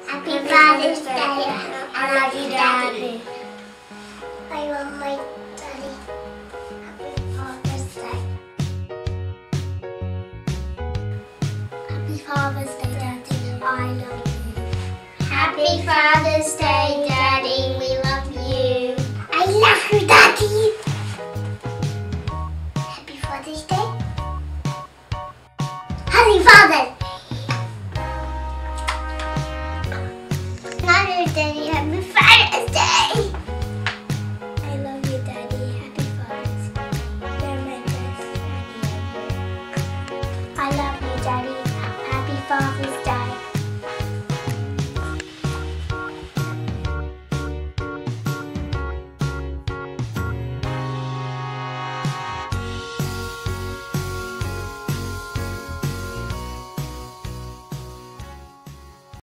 Happy Father's Day. I love you, Daddy. I love my daddy. Happy Father's Day. Happy Father's Day, Daddy. I love you. Happy Father's Day,